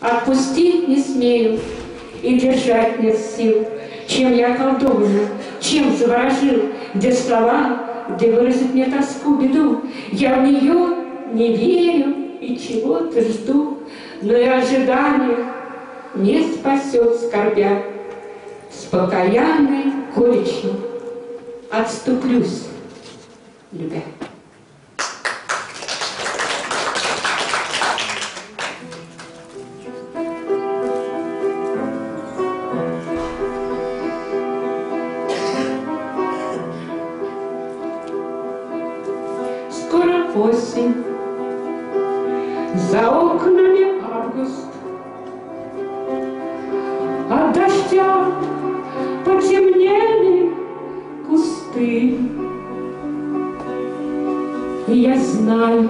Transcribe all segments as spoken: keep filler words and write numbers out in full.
Отпустить не смею и держать нет сил. Чем я колдована, чем заворожил, где слова, где выразить мне тоску, беду. Я в нее не верю и чего-то жду, но и ожидание не спасет скорбя. С покаянной горечью отступлюсь, любя. Скоро осень, за окнами август, от дождя потемнели кусты. И я знаю,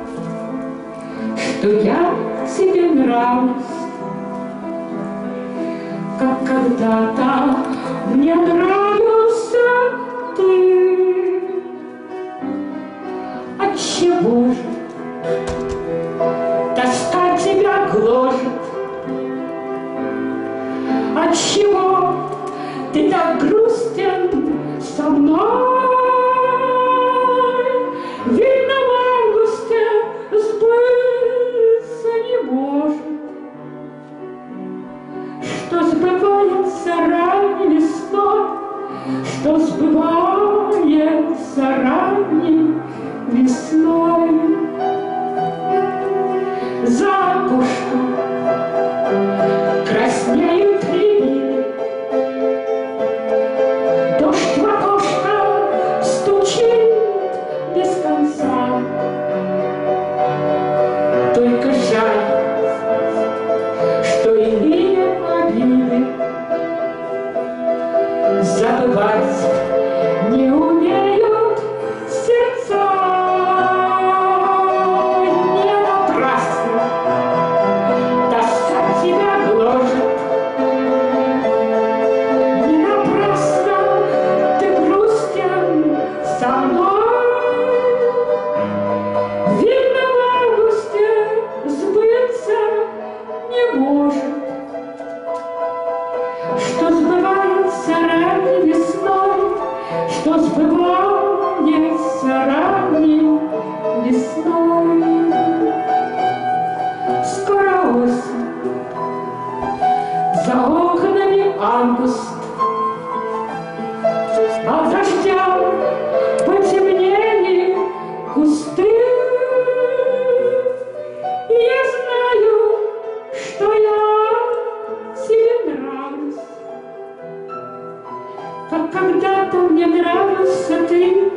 что я тебе нравлюсь, как когда-то мне нравился ты. Отчего же тоска тебя гложет? Отчего ты так грустен со мной? Видно, в августе сбыться не может, что сбывается ранней весной, что сбывается ранней весной. За окошком краснеют рябины, дождь в окошко стучит без конца. Только жаль, что иные обиды забывать не умеют сердца. Не напрасно тоска тебя гложет, не напрасно ты грустен со мной. Видно, в августе сбыться не может, что сбывается ранней весной, что сбывается ранней весной. Скоро осень, за окнами август, от дождя потемнели кусты. И я знаю, что я тебе нравлюсь, как когда-то мне нравился ты.